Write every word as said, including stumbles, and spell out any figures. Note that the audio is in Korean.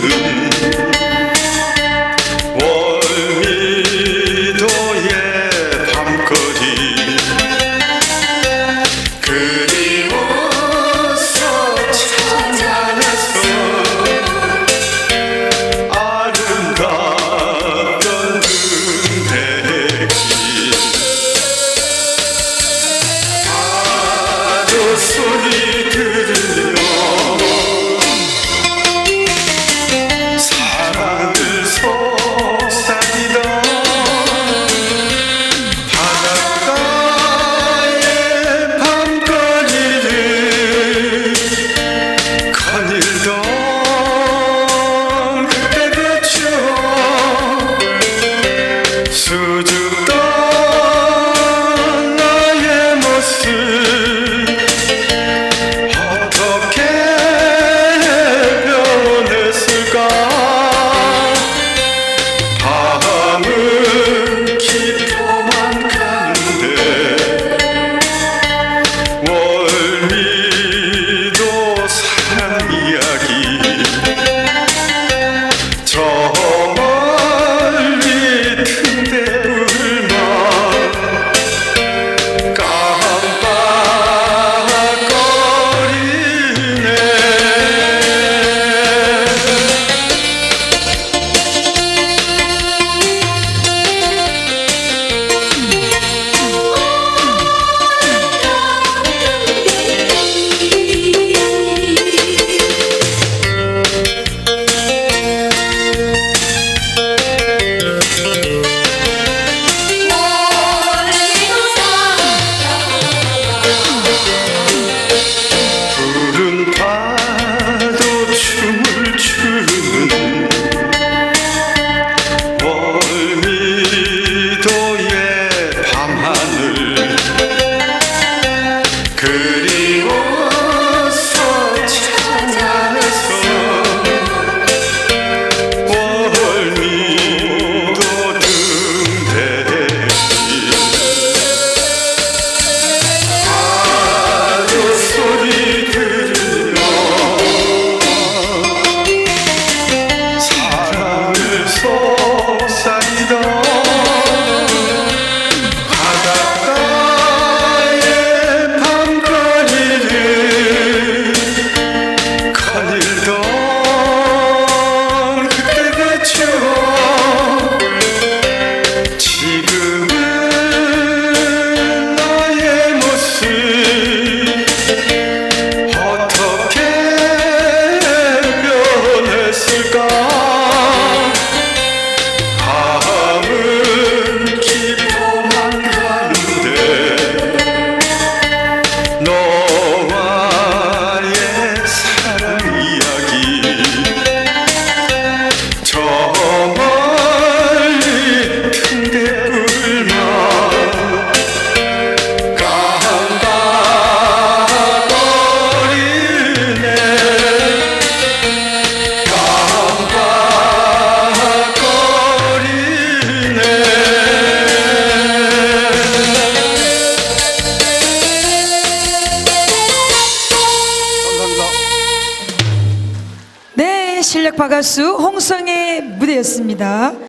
월미도의 밤거리 그리워서 찾아내서 아름다웠던 군대길 파도 소리 들으며 사랑을 속삭이던 바닷가의 밤거리를 거닐던 그때 그 추억 수줍던 나의 모습 어떻게 변했을까. 밤은 깊어만 가는데 월미도 사랑 이야기 저 멀리 틈대불만 깜빡거리네. 푸른 파도 춤을 추는 월미도의 밤하늘 그리워서 찾아내서 월미도 등대길 파도 소리 들으며 사랑을 속삭이던 바닷가의 밤거리를 거닐던 그때 그 추억 지금은 나의 모습 어떻게 변했을까. 밤은 깊어만 가는데 너와의 사랑 이야기 저 멀리 틈대불만 깜빡거리네. 깜빡거리네. 네, 실력파 가수 홍성의 무대였습니다.